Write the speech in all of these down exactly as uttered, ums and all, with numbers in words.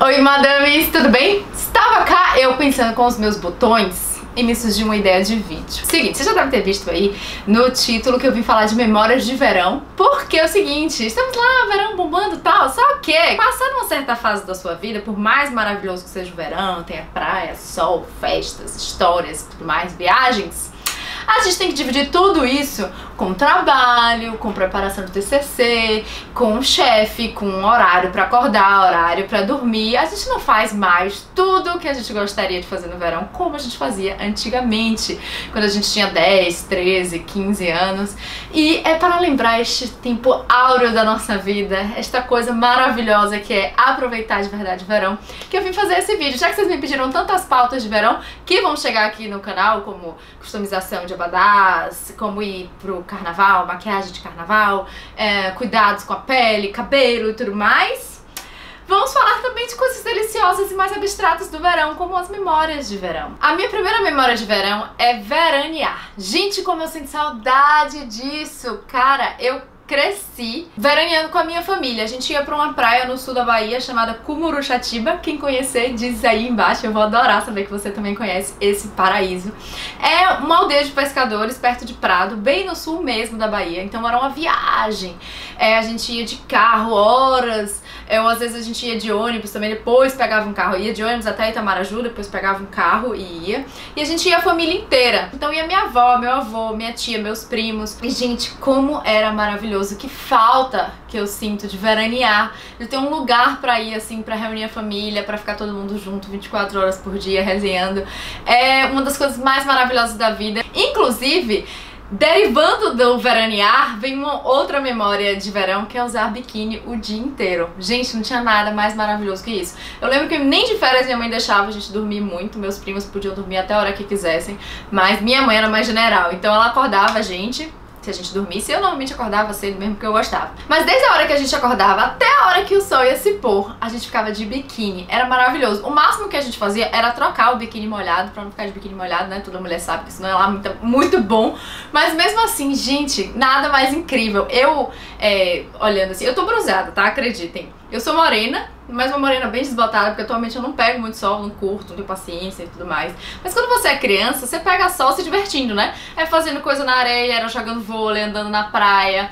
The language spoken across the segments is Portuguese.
Oi, madames, tudo bem? Estava cá eu pensando com os meus botões e me surgiu uma ideia de vídeo. Seguinte, você já deve ter visto aí no título que eu vim falar de memórias de verão, porque é o seguinte, estamos lá, verão bombando e tal, só que passando uma certa fase da sua vida, por mais maravilhoso que seja o verão, tenha praia, sol, festas, histórias e tudo mais, viagens, a gente tem que dividir tudo isso com trabalho, com preparação do T C C, com o chefe, com horário pra acordar, horário pra dormir. A gente não faz mais tudo o que a gente gostaria de fazer no verão como a gente fazia antigamente, quando a gente tinha dez, treze, quinze anos. E é para lembrar este tempo áureo da nossa vida, esta coisa maravilhosa que é aproveitar de verdade o verão, que eu vim fazer esse vídeo, já que vocês me pediram tantas pautas de verão que vão chegar aqui no canal, como customização de abadás, como ir pro carnaval, maquiagem de carnaval, é, cuidados com a pele, cabelo e tudo mais. Vamos falar também de coisas deliciosas e mais abstratas do verão, como as memórias de verão. A minha primeira memória de verão é veranear. Gente, como eu sinto saudade disso! Cara, eu cresci veraneando com a minha família. A gente ia pra uma praia no sul da Bahia chamada Cumuruxatiba. Quem conhecer, diz aí embaixo. Eu vou adorar saber que você também conhece esse paraíso. É uma aldeia de pescadores perto de Prado, bem no sul mesmo da Bahia. Então era uma viagem. É, a gente ia de carro horas, é, ou às vezes a gente ia de ônibus também, depois pegava um carro, ia de ônibus até Itamaraju, depois pegava um carro e ia. E a gente ia a família inteira. Então ia minha avó, meu avô, minha tia, meus primos. E gente, como era maravilhoso. Que falta que eu sinto de veranear, de ter um lugar pra ir, assim, pra reunir a família, pra ficar todo mundo junto vinte e quatro horas por dia resenhando. É uma das coisas mais maravilhosas da vida. Inclusive, derivando do veranear, vem uma outra memória de verão, que é usar biquíni o dia inteiro. Gente, não tinha nada mais maravilhoso que isso. Eu lembro que nem de férias minha mãe deixava a gente dormir muito, meus primos podiam dormir até a hora que quisessem, mas minha mãe era mais general, então ela acordava a gente se a gente dormisse. Eu normalmente acordava cedo mesmo, porque eu gostava. Mas desde a hora que a gente acordava até a hora que o sol ia se pôr, a gente ficava de biquíni. Era maravilhoso. O máximo que a gente fazia era trocar o biquíni molhado, pra não ficar de biquíni molhado, né? Toda mulher sabe que isso não é lá muito, muito bom. Mas mesmo assim, gente, nada mais incrível. Eu, é, olhando assim, eu tô bronzeada, tá? Acreditem. Eu sou morena, mas uma morena bem desbotada, porque atualmente eu não pego muito sol, não curto, não tenho paciência e tudo mais. Mas quando você é criança, você pega sol se divertindo, né? É fazendo coisa na areia, era jogando vôlei, andando na praia.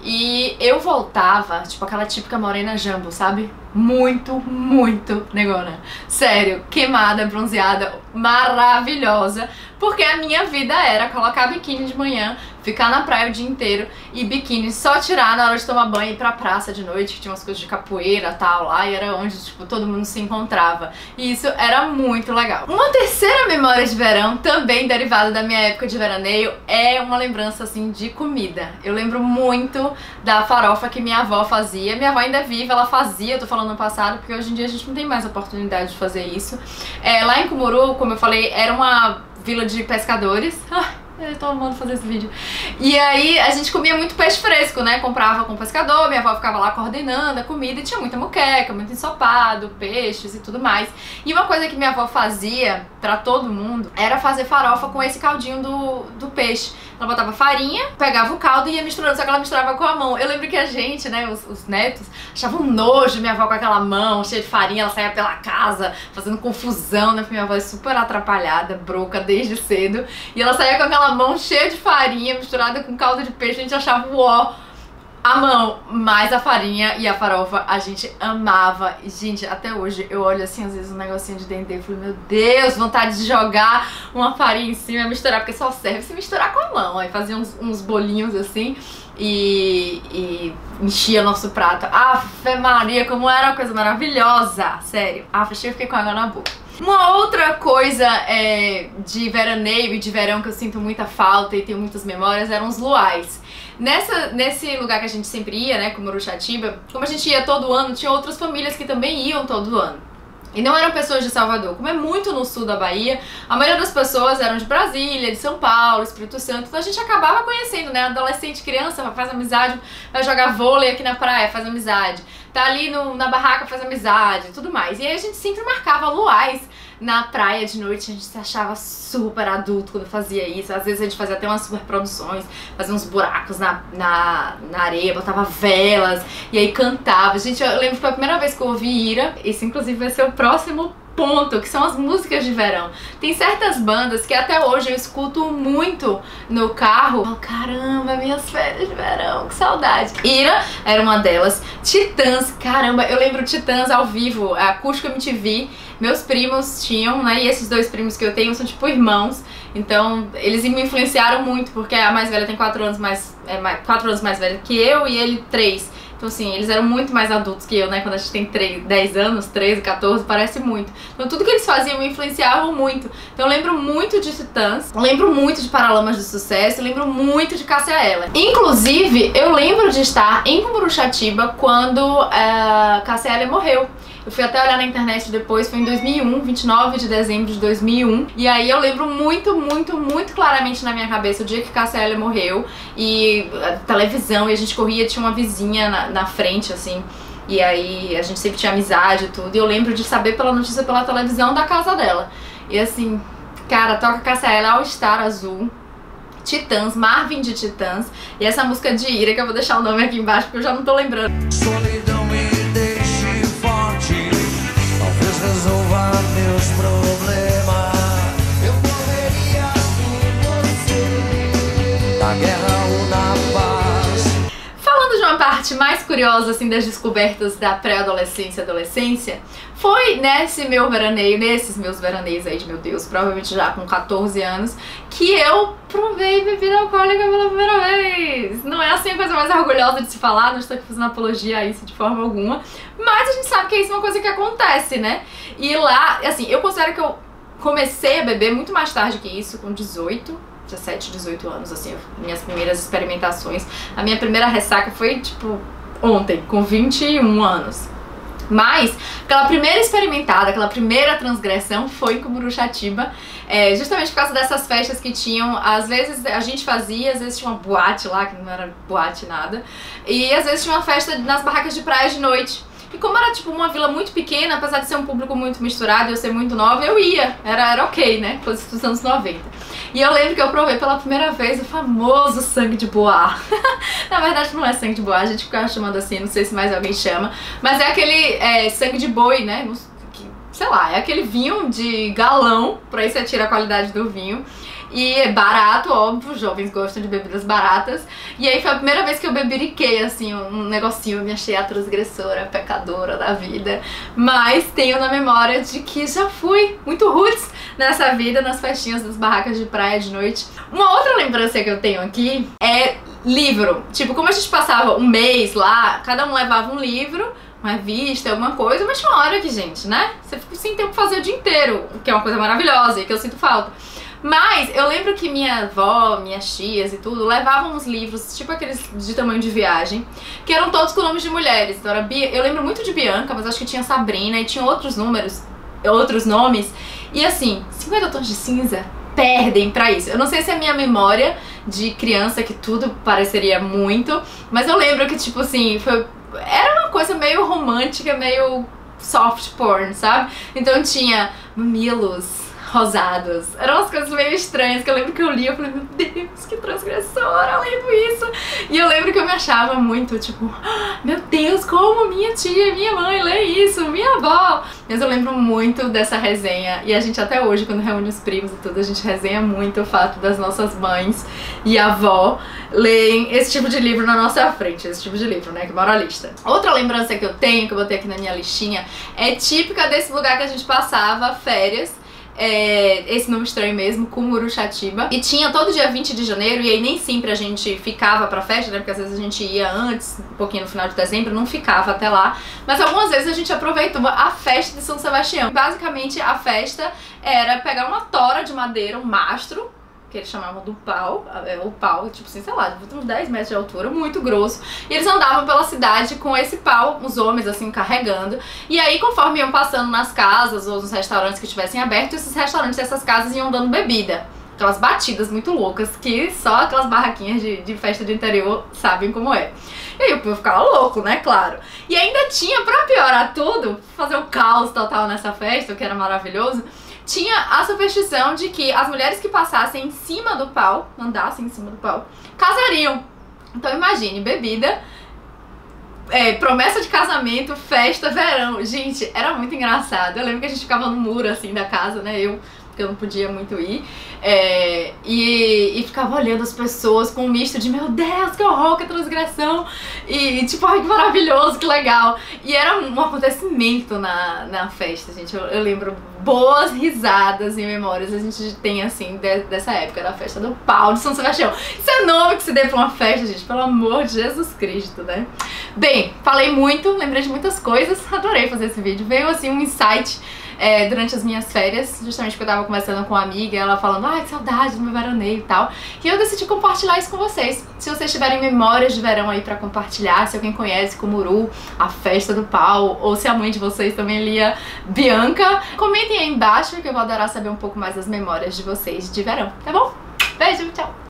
E eu voltava, tipo aquela típica morena jumbo, sabe? Muito, muito negona. Sério, queimada, bronzeada, maravilhosa. Porque a minha vida era colocar biquíni de manhã, ficar na praia o dia inteiro e biquíni só tirar na hora de tomar banho e ir pra praça de noite, que tinha umas coisas de capoeira e tal lá, e era onde, tipo, todo mundo se encontrava. E isso era muito legal. Uma terceira memória de verão, também derivada da minha época de veraneio, é uma lembrança, assim, de comida. Eu lembro muito da farofa que minha avó fazia. Minha avó ainda é viva, ela fazia, eu tô falando no passado, porque hoje em dia a gente não tem mais oportunidade de fazer isso. É, lá em Cumuru, como eu falei, era uma vila de pescadores. Eu tô amando fazer esse vídeo. E aí a gente comia muito peixe fresco, né? Comprava com o pescador, minha avó ficava lá coordenando a comida e tinha muita moqueca, muito ensopado, peixes e tudo mais. E uma coisa que minha avó fazia pra todo mundo era fazer farofa com esse caldinho do, do peixe. Ela botava farinha, pegava o caldo e ia misturando, só que ela misturava com a mão. Eu lembro que a gente, né, os, os netos, achavam nojo minha avó com aquela mão cheia de farinha, ela saía pela casa fazendo confusão, né? Porque minha avó é super atrapalhada, broca desde cedo. E ela saía com aquela mão cheia de farinha misturada com caldo de peixe, a gente achava uó a mão, mas a farinha e a farofa a gente amava. E, gente, até hoje eu olho assim, às vezes um negocinho de dendê e falo, meu Deus, vontade de jogar uma farinha em cima e misturar, porque só serve se misturar com a mão. Aí fazia uns, uns bolinhos assim e, e enchia nosso prato. Ave Maria, como era uma coisa maravilhosa, sério. Ah, fechei e fiquei com água na boca. Uma outra coisa é, de veraneio e de verão que eu sinto muita falta e tenho muitas memórias eram os luais. Nessa, nesse lugar que a gente sempre ia, né, como Cumuruxatiba, como a gente ia todo ano, tinha outras famílias que também iam todo ano. E não eram pessoas de Salvador, como é muito no sul da Bahia, a maioria das pessoas eram de Brasília, de São Paulo, Espírito Santo, então a gente acabava conhecendo, né, adolescente, criança, faz amizade, vai jogar vôlei aqui na praia, faz amizade, tá ali no, na barraca, faz amizade e tudo mais. E aí a gente sempre marcava luais na praia de noite, a gente se achava super adulto quando fazia isso. Às vezes a gente fazia até umas super produções, fazia uns buracos na, na, na areia, botava velas e aí cantava. Gente, eu lembro que foi a primeira vez que eu ouvi Ira. Isso inclusive vai ser o próximo ponto, que são as músicas de verão. Tem certas bandas que até hoje eu escuto muito no carro. Oh, caramba, minhas férias de verão, que saudade. Ira era uma delas. Titãs, caramba, eu lembro Titãs ao vivo, a Acústico M T V. Meus primos tinham, né, e esses dois primos que eu tenho são tipo irmãos. Então eles me influenciaram muito, porque a mais velha tem quatro anos mais, é, quatro anos mais velha que eu e ele três. Então assim, eles eram muito mais adultos que eu, né? Quando a gente tem três, dez anos, treze, quatorze, parece muito. Então tudo que eles faziam me influenciavam muito. Então eu lembro muito de Titãs, lembro muito de Paralamas do Sucesso, lembro muito de Cássia Eller. Inclusive, eu lembro de estar em Cumuruxatiba quando uh, Cássia Eller morreu. Eu fui até olhar na internet depois, foi em dois mil e um, vinte e nove de dezembro de dois mil e um. E aí eu lembro muito, muito, muito claramente na minha cabeça o dia que Cássia Eller morreu. E a televisão, e a gente corria, tinha uma vizinha na, na frente, assim. E aí a gente sempre tinha amizade e tudo. E eu lembro de saber pela notícia pela televisão da casa dela. E assim, cara, toca Cássia Eller, All Star Azul, Titãs, Marvin de Titãs. E essa música de Ira, que eu vou deixar o nome aqui embaixo porque eu já não tô lembrando. Solidão me deixe forte, talvez resolva meus problemas. Eu correria por você, na guerra ou na paz. Falando de uma parte mais curiosa, assim, das descobertas da pré-adolescência e adolescência, foi nesse meu veraneio, nesses meus veraneios aí de, meu Deus, provavelmente já com quatorze anos, que eu provei bebida alcoólica pela primeira vez. Não é assim a coisa mais orgulhosa de se falar, não estou aqui fazendo apologia a isso de forma alguma, mas a gente sabe que isso é uma coisa que acontece, né? E lá, assim, eu considero que eu comecei a beber muito mais tarde que isso, com dezoito, dezessete, dezoito anos, assim, minhas primeiras experimentações. A minha primeira ressaca foi, tipo, ontem, com vinte e um anos. Mas aquela primeira experimentada, aquela primeira transgressão foi em Cumuruxatiba, é, justamente por causa dessas festas que tinham. Às vezes a gente fazia, às vezes tinha uma boate lá, que não era boate nada, e às vezes tinha uma festa nas barracas de praia de noite. E como era tipo uma vila muito pequena, apesar de ser um público muito misturado e eu ser muito nova, eu ia, era, era ok, né, coisa dos anos noventa. E eu lembro que eu provei pela primeira vez o famoso sangue de boa. Na verdade não é sangue de boa, a gente ficava chamando assim, não sei se mais alguém chama, mas é aquele é, sangue de boi, né, sei lá, é aquele vinho de galão, por aí você tira a qualidade do vinho. E é barato, óbvio, jovens gostam de bebidas baratas. E aí foi a primeira vez que eu beberiquei, assim, um negocinho, eu me achei a transgressora, a pecadora da vida. Mas tenho na memória de que já fui muito roots nessa vida, nas festinhas das barracas de praia de noite. Uma outra lembrança que eu tenho aqui é livro. Tipo, como a gente passava um mês lá, cada um levava um livro, uma revista, alguma coisa, mas tinha uma hora que, gente, né? Você fica sem tempo pra fazer o dia inteiro, que é uma coisa maravilhosa e que eu sinto falta. Mas eu lembro que minha avó, minhas tias e tudo levavam uns livros, tipo aqueles de tamanho de viagem, que eram todos com nomes de mulheres. Então era Bia, eu lembro muito de Bianca, mas acho que tinha Sabrina e tinha outros números, outros nomes. E assim, cinquenta tons de cinza perdem pra isso. Eu não sei se é a minha memória de criança, que tudo pareceria muito, mas eu lembro que, tipo assim, foi, era uma coisa meio romântica, meio soft porn, sabe? Então tinha mamilos rosados. Eram umas coisas meio estranhas que eu lembro que eu li, eu falei, meu Deus, que transgressora, lendo isso. E eu lembro que eu me achava muito, tipo, meu Deus, como minha tia e minha mãe lê isso, minha avó. Mas eu lembro muito dessa resenha, e a gente até hoje, quando reúne os primos e tudo, a gente resenha muito o fato das nossas mães e avó leem esse tipo de livro na nossa frente, esse tipo de livro, né, que moralista. Outra lembrança que eu tenho, que eu botei aqui na minha listinha, é típica desse lugar que a gente passava férias. É, esse nome estranho mesmo, Cumuruxatiba. E tinha todo dia vinte de janeiro, e aí nem sempre a gente ficava pra festa, né? Porque às vezes a gente ia antes, um pouquinho no final de dezembro, não ficava até lá. Mas algumas vezes a gente aproveitou a festa de São Sebastião. Basicamente a festa era pegar uma tora de madeira, um mastro, que eles chamavam do pau, o pau, tipo assim, sei lá, uns dez metros de altura, muito grosso. E eles andavam pela cidade com esse pau, os homens assim, carregando. E aí, conforme iam passando nas casas ou nos restaurantes que estivessem abertos, esses restaurantes e essas casas iam dando bebida. Aquelas batidas muito loucas que só aquelas barraquinhas de, de festa de interior sabem como é. E aí o povo ficava louco, né, claro. E ainda tinha, pra piorar tudo, fazer o caos total nessa festa, o que era maravilhoso, tinha a superstição de que as mulheres que passassem em cima do pau, andassem em cima do pau, casariam. Então imagine, bebida, é, promessa de casamento, festa, verão. Gente, era muito engraçado. Eu lembro que a gente ficava no muro, assim, da casa, né, eu... porque eu não podia muito ir, é, e, e ficava olhando as pessoas com um misto de meu Deus, que horror, que transgressão, e tipo, ai que maravilhoso, que legal. E era um acontecimento na, na festa, gente. Eu, eu lembro boas risadas e memórias a gente tem, assim, de, dessa época, da festa do pau de São Sebastião. Isso é nome que se dê pra uma festa, gente, pelo amor de Jesus Cristo, né? Bem, falei muito, lembrei de muitas coisas, adorei fazer esse vídeo. Veio, assim, um insight É, durante as minhas férias, justamente porque eu tava conversando com uma amiga, ela falando, ai, que saudade do meu veraneio e tal, e eu decidi compartilhar isso com vocês. Se vocês tiverem memórias de verão aí pra compartilhar, se alguém conhece Kumuru, a festa do pau, ou se a mãe de vocês também lia Bianca, comentem aí embaixo que eu vou adorar saber um pouco mais das memórias de vocês de verão, tá bom? Beijo, tchau!